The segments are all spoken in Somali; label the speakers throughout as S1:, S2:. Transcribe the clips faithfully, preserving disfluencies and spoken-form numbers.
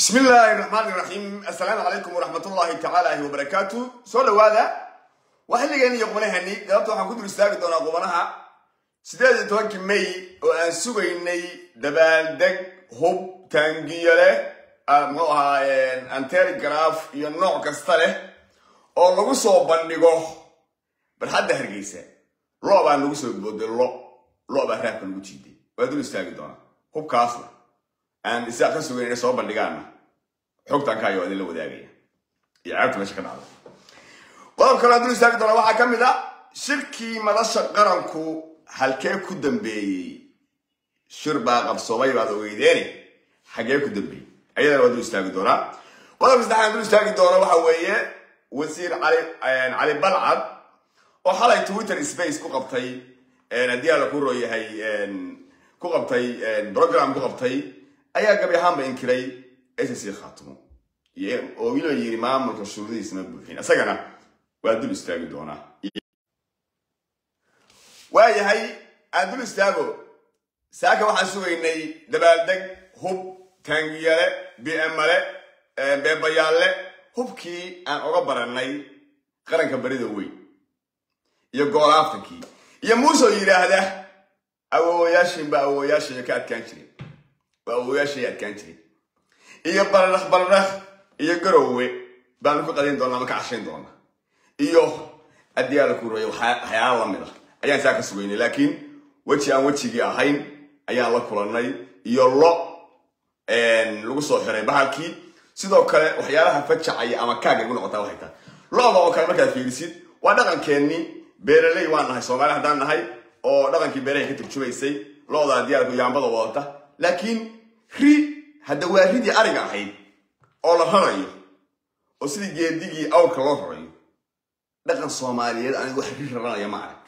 S1: بسم الله الرحمن الرحيم. السلام عليكم ورحمة الله تعالى وبركاته. سؤال هذا واحد اللي جاني يقبله هني قلت له حنقول رسالة دونا قبلها سداد توكل مي وأنسوي إني دبال دق هوب تانجيله موها أنتر جراف ينوع كستله أو لو صوب بندقه بالحد هرجيسه لو بان لو صوب بدل لو لو بهرب لو تيجي وهذا رسالة دونا هوب كاسر أنا إذا كسوي إني صوب بندقنا حكتان كايو هذه اللي وداعية يعرف مش كان عارف والله كنا ندرس ذلك ترى واحد كم ذا شركي ملاش قرنكو هالكيف كدم بي شربة قبصوبي بعد ويديني حاجة كدم بي أيضا ودرس ذلك ترى والله بس ده ندرس ذلك ترى وحويه وسير على يعني على بلعب وحلا تويتر سبيس كو قبطي نديها لكورو هي كو قبطي برنامج كو قبطي أيها قبل هم بإنكري أساسي خاتمه يه أو ويلو يرمام مكشوري اسمه بوحين أسأجنا وأدل استاجو دونا وهي هاي أدل استاجو ساكو حسوا إني دبالدك هوب تانجيله بأمله ببياله هوب كي أن أقبل الناي قرن كبريد وي يقول عفتكي يا موسى يراه أو ياشين بأو ياشين كات كانشري أو ياشين كانشري iyo barnax barnax iyo garowe baan ku qadin doonaa ma ka cashin doonaa iyo adiyaal ku rooyo waxyaalo la mid ah ayaan saaka sugeynay laakiin waji aan wajigi ahayn ayaan la kulanay iyo lo een lagu soo xiray bahalkii sidoo kale waxyaalaha fajacay ama kaaga ugu noqota waxay tahay looda oo kale markaad fiirisid waa dhaqankeeni beeraley waan nahay Soomaali hadaan nahay oo dhaqankii beeraha ka turjumaysay looda adiyaal ku yaambada wadata laakiin ri هذا واحد يارجع هاي الله هرايو وسيد جديجي أو كلاه هرايو لكن الصوماليين أنا واحد رأي معك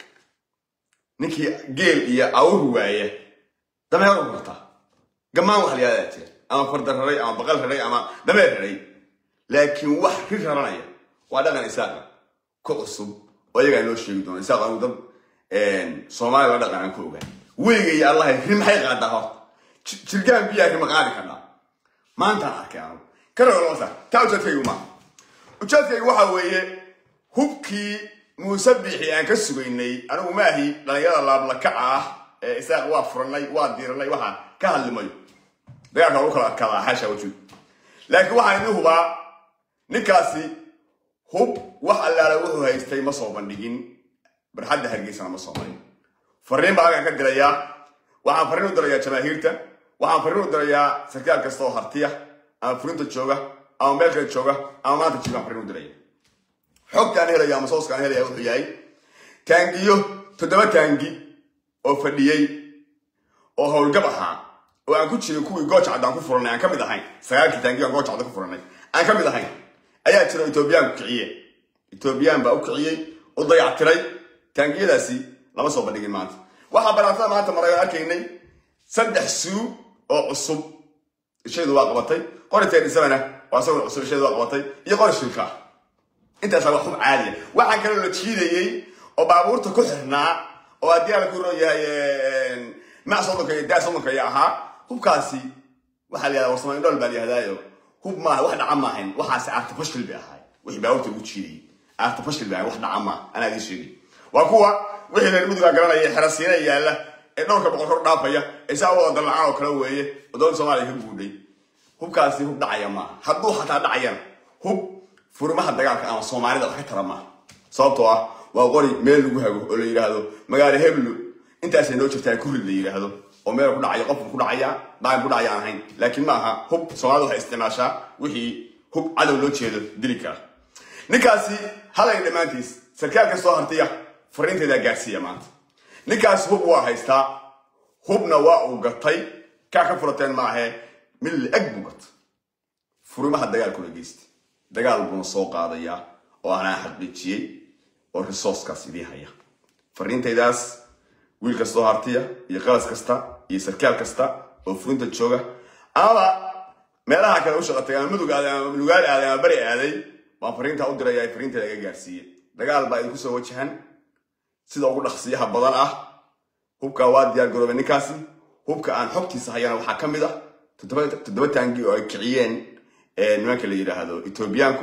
S1: نكى جيل يا أو هواية ده ما هو مرتا جماعة وحليات أما فرد الرأي أما بقال الرأي أما ده ما الرأي لكن واحد رأي وهذا كان إساق كقصب ويجي له شيء دون إساق أو ده الصومالي ولا كان كوجا ويجي الله يهم حي قاعدها تلقى بيها في مقالك أنا ما أنت أحكام كرر الله تعال تيجي ما وجات تيجي واحد وياه هبكي مسبح يعني كسبيني أنا وما هي لا يلا لا بلكعة إساق وافرني واديرني واحد كهل مايو ده يعني أقول كلا حاشا وجود لكن واحد إنه هو نكاسي هب واحد لا له هيستي مصوبا نجين برحد هرجيسنا مصوبين فرين بقى كده يا waxaan fariin u dirayaa jamaahirta waxaan fariin u dirayaa sarkaal kasta oo hartiya ama furinta jooga ama meel kale jooga ama maanta jooga fariin u diraya xogtaan helaya ama sooskaan helaya wuxuu yahay taangiyo toddoba taangi oo fadhiyay oo howlgab ahaa oo aan ku jiray kuwii gooja cadaan ku furanay aan ka mid ahayn sagaalkii taangi aan gooja cadaan ku furanay aan ka mid ahayn ayaa jira Etoobiyaan ku kiciyay Etoobiyaan baa u kiciyay oo dayactiray taangiyadaasi lama soo bandhigin maanta waxa baratada maanta maray arkaynay saddex suu oo cusub isheedu waa qabatay qoriteed isagana waa soo cusub isheedu waa qabatay iyo qorshilka inta sax wax caadi waxa kale la jiidayay oo baabuurta ku xirnaa oo adiyaal ku rooyahay ma soo dhakay daasonka yaha hubkaasi waxa la yiraahdaa warsamayn dol baa yahdayo hub ma wax dhaca ma ahayn waxa saacad fashil bi ahay wixii baabuurta ugu jiiday aad fashil baa wax dhaca ma ana idin sheegay waa kuwa wixii la mudug garanaya xarasiina yaala ee dhowrka boqol kor dhaafaya isaa wada dalacaan oo kala weeye wadon Soomaaliya ka guuday hubkaasi hub dhacaya ma hadduu xataa dhacayana hub furmaha dagaalka ama Soomaalida wax ka tarama sababtoo ah waa qori meel lagu hago oo la yiraahdo magaalo heblu intaas ay noo jirtaa ku rid la yiraahdo oo meel ku dhacaya qof ku dhacaya baan ku dhacaya ahayn laakiin ma aha hub Soomaalida waxay isticmaashaa wixii hub cadow loo jeedo dilika ninkaasi halay dhamaantiis sarkaalka soo hartiya fariinteeda gaarsiiya maanta ninkaas hub waa haystaa hubna waa uu gatay ka ka furateen ma ahe mil ag bugat furimaha dagaalku la geystay dagaal buu soo qaadaya oo ana xaqiijiyay oo resource-kaas idii haya fariinteedaas wiil kasta oo hartiya iyo qalas kasta iyo sarkaal kasta oo furinta jooga ama meelaha kale u shaqatay ama mudug aaday ama lugaal aaday ama bari aaday waa fariinta u diraya fariinteeda gaarsiiya dagaal baa idinku soo wajahan sida ugu dhaqsiyaha badan ah hubka waa diyaar garoobay ninkaasi hubka aan xogtiisa hayana waxa kamid ah toddoba taangi oo ay kiciyeen nimanka la yiraahdo Etoobiyaanku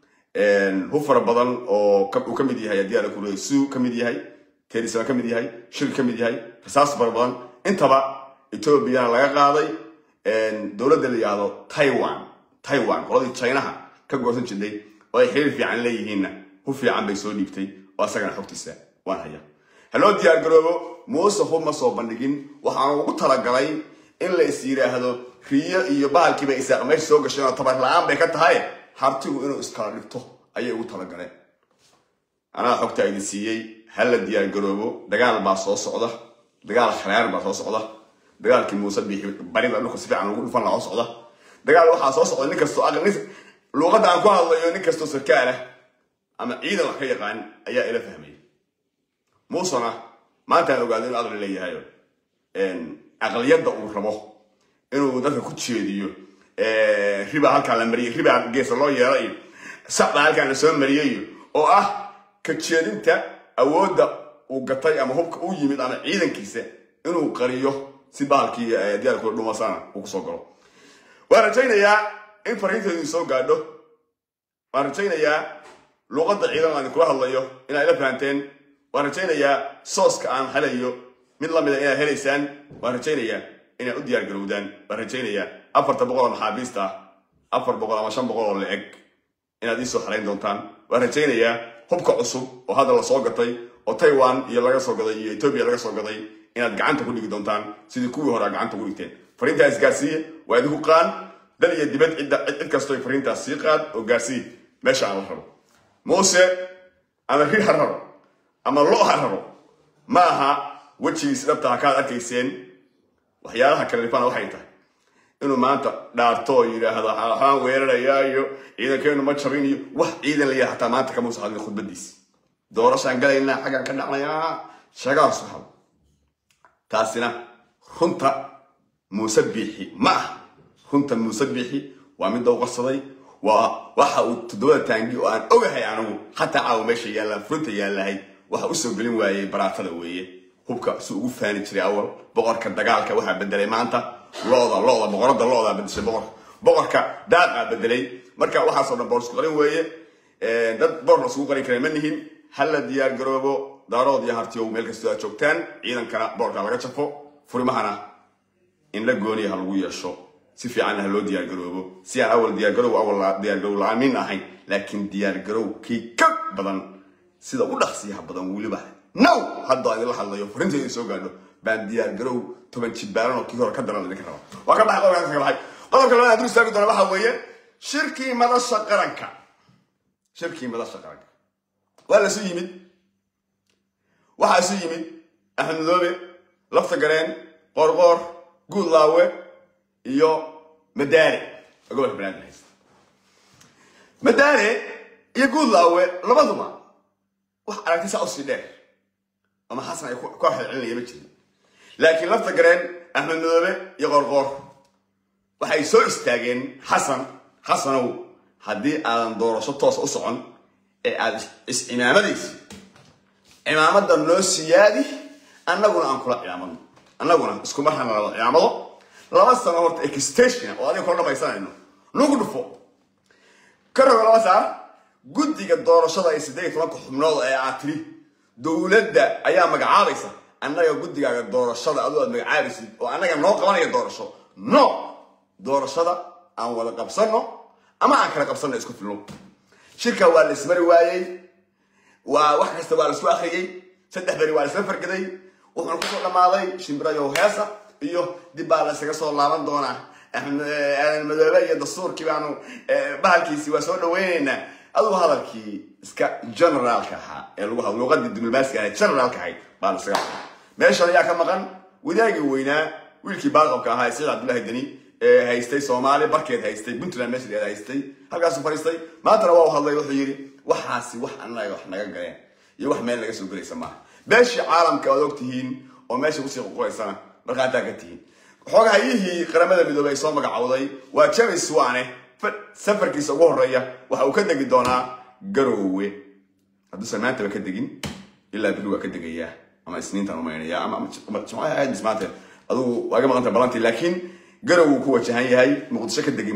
S1: hub fara badan oo ka mid yahay diyaar ku reesu ka mid yahay keedisa ka mid yahay shil ka mid yahay rasaas fara badan intaba Ethiopia laga qaaday dawladda la yiraahdo Taiwan Taiwan qoladii China ka goosan jiray oo ay xiriir fiican leeyihiin hub fiican bay soo dhiibtay oo asagana xogtiisa waan haya haloo diyaar garoobo Muuse huma soo bandhigin waxaan ugu talagalay in la is yiraahdo riyo iyo bahalkiiba isaaq meesha soo gashay oo tabar la'aan bay ka tahay hartigu inuu iska dhigto ayay ugu talagaleen ana xogta ay siiyay hal diyaar garoobo dagaal baa soo socda dagaal kharaar baa soo socda dagaalkii Muuse bixi barida dhulka si fiican ugu dhufan la socda dagaal waxa soo socda nin kasto aqnis luqada aan ku hadlayo nin kasto sarkaal ah ama ciidan wax ka yaqaan ayaa ila fahmay Muusena maanta aan ogaadin in aqal leeyahay een aqliyada uu rabo inuu dadka ku jeediyo ee riba halka la mariyay riba gees loo yeeray sabta halka la soo mariyay oo ah ka jeedinta awooda uu gatay ama hubka uu yimid ama ciidankiisa inuu qariyo si baalkii diyaar ku dhumasana uu ku soo galo waan rajaynayaa in fariinteedu soo gaadho waan rajaynayaa luqadda ciidan aan kula hadlayo in ay la fahanteen waan rajaynayaa sooska aan helayo mid la mid ah inay helaysaan waan rajaynayaa inay u diyaar garowdaan waan rajaynayaa afarta boqol maxaabiista afar boqol ama shan boqol oo leeg inaad isoo xarayn doontaan waan rajaynayaa hubka cusub oo hadda la soo gatay oo Taiwan iyo laga soo gaday iyo Ethiopia laga soo gaday inaad gacanta ku dhigi doontaan sidii kuwii hore gacanta ku dhigteen fariintaas gaarsiiye waa idinku qaan dal iyo dibad cid kasto ay fariintaas sii qaad oo gaarsiiye meesha aan la rabo Muuse ama ri hararo ama loo hararo ma aha wajigiisa dhabta ka arkayseen waxyaalaha kale rifana waxay tahay inuu maanta dhaarto yiraahdo waxaan weerarayaayo ciidankeenu ma jabin iyo wax ciidan la yahay maanta kama soo hadlin khudbadiisa doorashaan galayna xagan ka dhacnaya shagaa soo taasina runta Muuse bixi ma runta Muuse bixi waa mid uu qarsaday waa waxa uu toddoba taangi oo aan ogahay anigu hatta caaw meesha yaala furta yaalahay waxa uu soo galin waayay baraatada weeye hubka si ugu faani jiray awal boqorka dagaalka waxa bedelay maanta looda looda boqorada looda bedeshay boqor boqorka daaqa bedelay marka waxa soo dhan boqor qarin weeye ee dad boqor soo qarin kara manihin hal diyaar garoobo daarood iyo hartiyo meel kasta aad joogtaan ciidankana boqorka laga jafo furimahana in la gooniyo hal ugu yeesho si fiican ah loo diyaar garoobo si aan awal diyaar garoobo awal diyaar garoobo laamin ahayn laakiin diyaar garoobo ki ka badan sida u dhaqsiyaha badan waliba no hadda ay la hadlayo fariinteedu soo gaadho baan diyaar garoobo toban jibaaran oo kii hore ka daran idin rabo waa ka baxay qodobka ka baxay qodobka labaad uu istaago doona waxa weeye shirkii madasha qaranka shirkii madasha qaranka wala soo yimid waxa soo yimid Axmed Madoobe lafta gareen qorqor guudlaawe iyo madaari gobol Banaadir madaari iyo guudlaawe labaduba wax aragtisa u sidee ama xasan ay ku xilceliyay ma jirin laakiin lafta gareen Axmed Madoobe iyo qorqor waxay soo istaageen xasan xasanow hadii aan doorasho toos u socon ee aad is imaamadaysi imaamada noo siyaadi annaguna aan kula imaamado annaguna isku marxana la imaamado laba sano horta extension oo adiga kala dhamaysanayno nugu dhufo karaga laba saa guddiga doorashada ay siddeed iyo toban xubnood ee aatri dawladda ayaa magacaabaysa annaga guddiga doorashada adoo aad magacaabaysid oo annaga noo qabanaya doorasho no doorashada aan wada qabsano ama aan kala qabsano isku filno shirka waa la ismari waayay waa wax kasta waa la soo akhriyay saddex bari waa la isla fargaday wuxuu ku soo dhamaaday shimbirayo heesa iyo dib baa la isaga soo laaban doonaa Axmed Madoobe iyo dastuurkii baanu bahalkiisi waa soo dhaweynayna aduu hadalkii iska generalka ahaa ee lagu hadlo luqadii diblomaasiga ah generalka ahay baa la isaga meesha ayaa ka maqan wadaagii weynaa wiilkii baaqabka ahaa Saciid Cabdullaahi Dani ee haystay Soomaali barkeed haystay Puntland meesha haystay halkaas fariistay maanta waa hadlay wuxuu yiri waxaasi wax annaga wax naga galeen iyo wax meel laga soo galaysa ma beeshi caalamka oo ogtihiin oo meesha ku sii qoqoysana marka taa ka tihiin xoogahayihii qaramada midoobay ay soo magacawday waa James Wane safarkiisa ugu horeeya waxa uu ka degi doonaa Garowe haddii samaanta ka degin ilaa biri waa ka degayaa ama isniintan uma yeelaya ama jumcada ay dismaatay aduu waaga maqanta balanti laakiin Garowe ku wajahan yahay Muqdisho ka degi mayo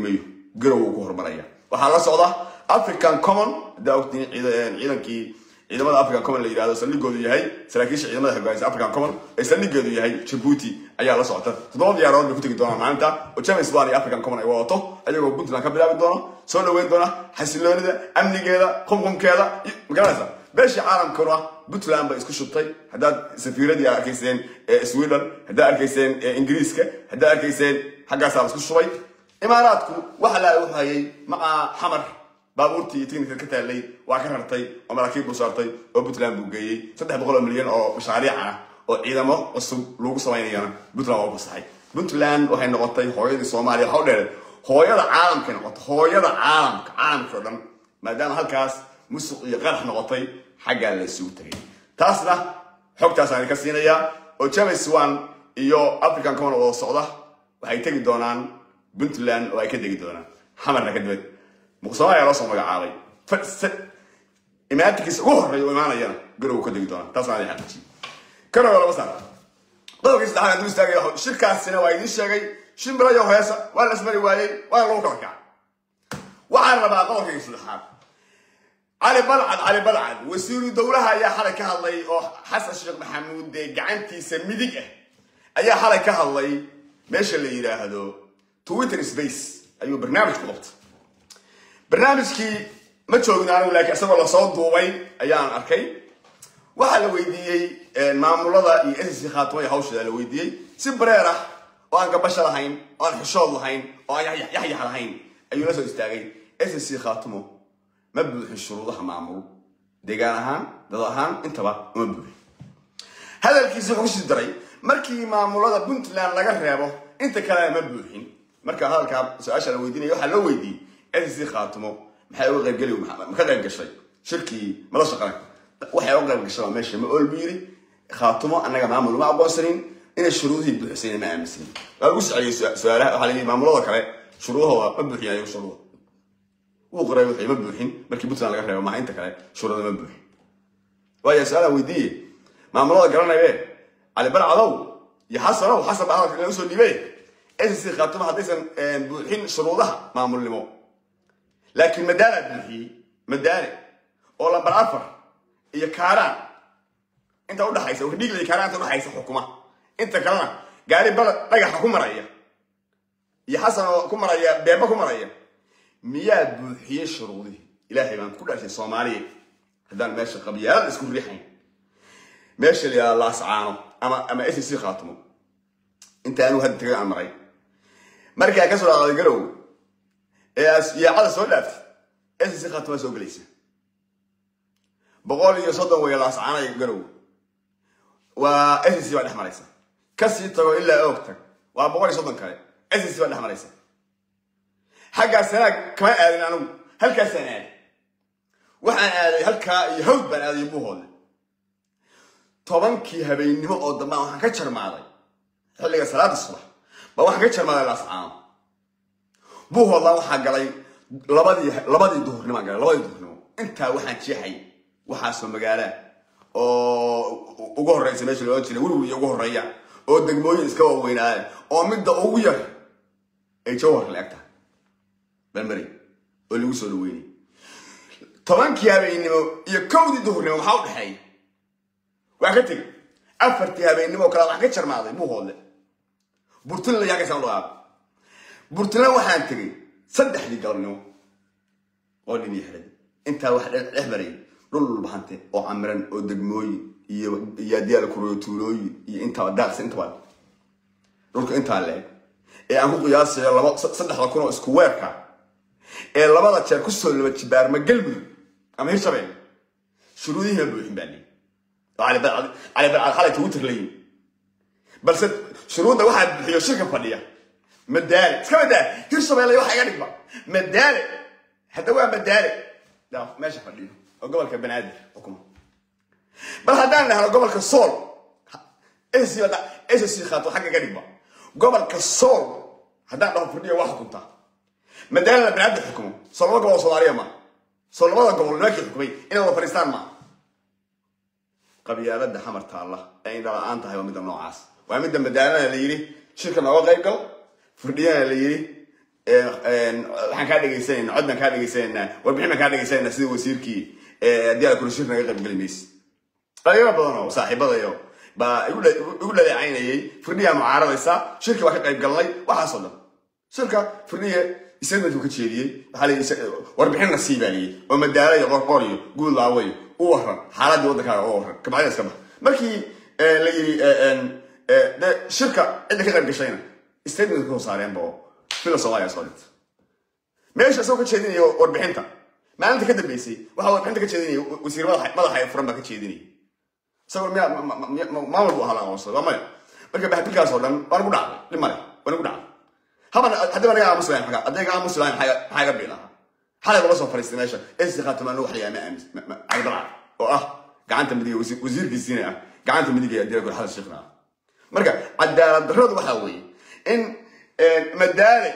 S1: garow ku hormaraya waxa la socda African Common daawtin ciidankii ciidamada African Common la yiraahdo saldhigoodu yahay saraakiisha ciidamada hoggaansan African Common ee saldhigoodu yahay Djibouti ayaa la socota toddoba diyaarood bay ku tagi doonaan maanta oo James Bond iyo African Common ay wadato ayagoo Puntland ka bilaabi doona soo dhaweyn doona xasiloonida amnigeeda qumqumkeeda magaranaysa beesha caalamkuna Puntland bay isku shubtay hadaad safiiradii arkayseen Sweden hadaad arkayseen Ingiriiska hadaad arkayseen xaggaas isku shubay imaaraadku waxa la u hayay maca xamar baabuurtii tignika ka taalay waa ka rartay oo maraakiib u saartay oo Puntland buu geeyay saddex boqol milyan oo mashaariic ah oo ciidamo cusub lagu sameeyay Puntland oo basahay Puntland waxay noqotay hooyadii Soomaaliya waxa u dheer hooyada caalamka noqotay hooyada caalamka caalamka oo dhan maadaama halkaas musuq iyo qarax noqotay xagga la isugu tagay taasna xogtaas aan ka siinayaa oo James Wan iyo African Common oo socda waxay tagi doonaan Puntland oo ay ka degi doonaan xamarna ka dibad muqsamaaya la soo magacaabay fad imaantikiisa ugu horeeyo imaanayana garow ka degi doonaan taas aan xaqiijin kana wala wasar dadkiisa dhaxal dul istaagay shirkaasina waa idin sheegay shimbirayo heesa waa la ismari waayay waa loo kala kacay waxaan rabaa qodobkiisa dhaxal علي بلعد علي بلعد وسيرو دولها يا حركة هاللي أو حسن الشيخ محمود قعنتي سميدك أي حركة هاللي ماشي اللي يراه هذا تويتر سبيس أيوه برنامج قلت برنامج كي ما تشوفون أنا ولا كأسمع الله صوت دوبي أيام أركي واحد ويدي المعمول هذا يأسس خاطوي هوش هذا ويدي سبريرة وأنا بشر هين وأنا حشال هين وأنا يحيى على هين أيوه ناس يستاجي أسس خاطمه ما بيوحي الشروطها معمول ديجانهان دضاهان انت بقى ما بيوحي هذا الكيس وحش الدري مركي معمول هذا بنتلان لقى ريابه انت كلام ما بيوحين مركي هذا الكاب سؤال لو ويديني يوحى لو ويدي اسي خاتمه محاول غير قلي ومحمد ما كان غير شيء شركي ما لش قرن وحي غير قشره ماشي ما اقول بيري خاتمه انا معمول مع ابو سنين ان الشروط يبدو حسين ما امسين اقول عليه سؤالها على معمول هذا كله شروطها ما بيوحي يعني شروط وقرأي وحي مبوحين مركي بوتنا لقى ريبا مع انت كلا شروط مبوحين ويا سؤال ويدي ما مرضى قرانا ايه على بال عضو يحصل وحسب عضو كلا يوصل لي بيه اساسي خاطمها حديثا بوحين شروطها ما امر لمو لكن مدارة بوحي مدارة اولا بالعفر هي كاران انت قلت حيث وهديك لي كاران تقول حيث حكومة انت كلا قاري بلد لقى حكومة رأيه يحصل حكومة رأيه بيبا حكومة رأيه مياد بوحية شروطه إلهي من كل شيء صومالي هذا ماشي قبيلة اسمه ريحين ماشي اللي الله سعانه أما أما إيش يصير خاتمه أنت أنا وهاد تقول عمري مركي كسر على الجرو يا على سولفت إيش يصير خاتمه سوق ليس بقول يصدق ويا الله سعانه الجرو وإيش يصير بعد أحمر ليس كسر تقول إلا أوقتك وبقول يصدق كذا إيش يصير بعد أحمر ليس حاجة سنة كمان أنا أنا هل كسنة وحنا هل كا يهود بنا يبوهول طبعا كي هبين نمو قدام ما حكتشر معي هل لقى صلاة الصبح ما حكتشر معي الأسعام بوه الله وحق علي لبادي لبادي الظهر نما قال لبادي الظهر نما أنت وحنا شيء حي وحاسب مجاله أو وجوه الرئيس ماشي لو أنت نقول وجوه الرئيس أو دقموي إسكوا وينال أو مدة أوية إيشوه الأكتر بالمري اللي وصلوا ويني طبعا كيابي إنه يكودي دهورنا وحاول حي وعكتك أفرت يابي إنه وكلا وعكت شر ماضي مو هذا برتنا اللي يعكس الله برتنا واحد تري صدق لي قرنه قال لي يحرد أنت واحد إحبري رول بحنته أو عمرن أو دقموي يا ديال كروتولوي أنت دارس أنت واد رولك أنت عليه إيه أنا قياس يلا صدق لكونه إسكويركا إيه لبضة شيء كسر اللي بتشبار ما قلبي أما هي شبين شروطي هي بوحين بني على بال على بال على خالي تويتر لي بس شروط واحد هي شركة فنية مداري كم مداري هي شبين اللي واحد يقلق بقى مداري حتى هو مداري لا ماشي فنية وقبل كبنادر حكومة بل هدانا على قبل كالصول إيش سي إيش سي خاطر حاجة قلق بقى قبل كالصول هدانا فنية واحد كنت مداري بنادر الحكومة صلوا قبل صلارية ما صلوا قبل ناكل حكومي إنه الله فريستان ما قبيلة رد حمر الله أين ده أنت هاي ومدة نوعاس ومدة مدارنا اللي يري شركة نوع غير قل فردينا اللي يري waxaan kaa dhegaysanayna codban kaa dhegaysanayna warbixin kaa dhegaysanayna sida wasiirkii haddii aad kurashir naga qaybgeli maysid dhalinyaro badan oo saaxiibadayo baa igu dhaleecaynayay firdhiyaa mucaaradaysa shirki baa ka qayb galnay waxaasoo dhan shirka firdhiya isagmadu ka jeediyey waxaa la warbixin nasiibaaliyey oo madaala iyo qorqor iyo guud laawayo u waran xaaladii waddankaaga oo waran kabacdi iska bax markii la yidhi shirka cidda ka qayb gashayna statement ka saareen boo fila Soomaaliya soo dhigtay meesha soo ka jeedinaya warbixinta maalinta ka dambeysay waxa warbixinta ka jeedinaya wasiir madaxa ay furan baa ka jeedinaya sabab miya maamul buu ahaa aqoonsaday waa maya marka baxbilkaas oo dhan waan ugu dhacday dhib male waan ugu dhacday haban haddii anaga aamus lahayn xaga haddii aamus lahayn maxaa iga biilaha xalay laba soo fariistay meesha esi khaatama loo waxliyaa ma aamis cagdalac oo ah gacanta midiga wasiirkiisiina ah gacanta midiga ee dirka xal sheekhna marka cadaalad darradu waxa weeye in madaale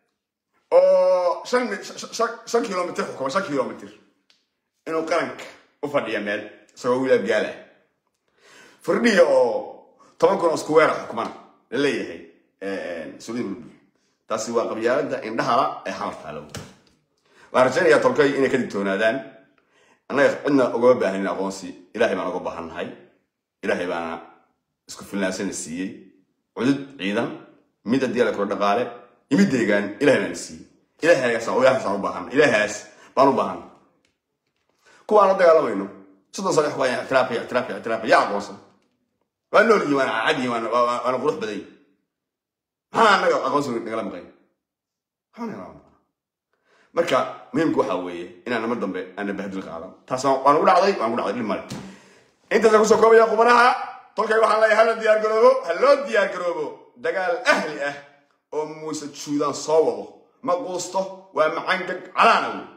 S1: oo shan shan kilomitir xukuma shan kilomitir inuu qaranka u fadhiya meel isagoo wiil abgaala firdhiya oo toban kun oo isku weer xukuman la leeyahay suuliin taasi waa qabyaalada indhaha ee xamarta lagu waan rajaynayaa tolkay inay ka digtoonaadaan annaga cidna uga baahan aqoonsi ilaahay baan uga baahannahay ilaahay baana isku filnaansana siiyey cudud ciidan mid haddii la kula dhaqaale imid deegaan ilaahay baan siiyey ilaahaas oo ilaahaas u baahan ilaahaas baan u baahan kuwaan la dagaalamayno sidoo soo xaqay ictiraaf ictiraaf ictiraaf yaa aqoonsan waan nool yihiin caadi waan waan qurux baday ha anaga aqoonsi nagala maqay waxaan marka muhiimku waxa weeye inaan mar dambe aan bahdil qaadan taas waan ugu dhacday waan ugu dhacday dhimar inta lagu soo koobaya qubanaha tolkay waxaan leeyahay hal diyaar garoobo hal loo diyaar garoobo dagaal ahli ah oo muuse juudan soo wado ma quusto waa macangag calaana wey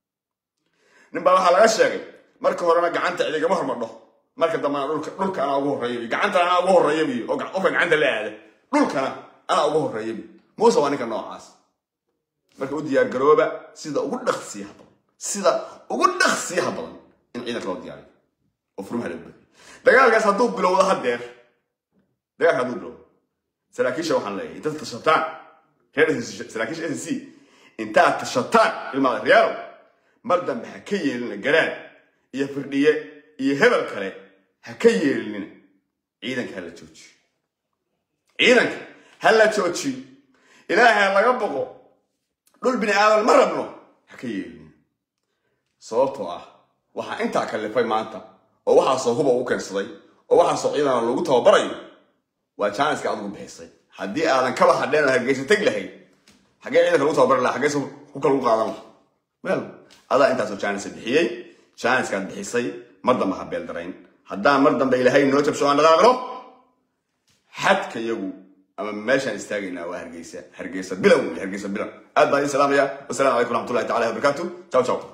S1: nin baa waxaa laga sheegay marka horena gacanta cidigama hormadho marka dambana dhulka dhulka anaa ugu horreeyay gacanta anaa ugu horreeyay oo qofka gacanta la aada dhulkana anaa ugu horreeyay muuse waa ninka noocaas marka u diyaar garooba sida ugu dhaqsiyaha badan sida ugu dhaqsiyaha badan in ciidanka loo diyaariyo oo furmaha la buuxiyo dagaalkaas hadduu bilowdo haddeer dagaalka hadduu bilowdo saraakiisha waxaan leeyahay intaad tashataan reer saraakiisha S C intaad tashataan ilmaada reero mar dambe ha ka yeelina garaan iyo firdhiye iyo hebel kale ha ka yeelina ciidanka hala joojiyo ciidanka hala joojiyo ilaahay laga boqo dhul bini aadam ma rabno ha ka yeelina sababtoo ah waxaa intaa kalifay maanta oo waxaa soo huba u keensaday oo waxaa soo ciidan loogu tababarayo waa jaaniska aad ugu bixisay haddii aadan kaba hadheen hargeysa tag lahayd xagee ciidanka lagu tababari lahaa xagee hubka lagu qaadan lahaa meel adaa intaasoo jaanisa bixiyey jaaniskaad bixisay mar dambe ha beel darayn haddaan mar dambe ilaahay noo jabsho aan dhaqaaqno xadka iyagu ama meeshaan istaagaynaa waa hargeysa hargeysa bilow hargeysa bilow aad baan idin salaamaya wasalaamu calaykum waraxmatullahi tacaala wabarakaatu ciao ciao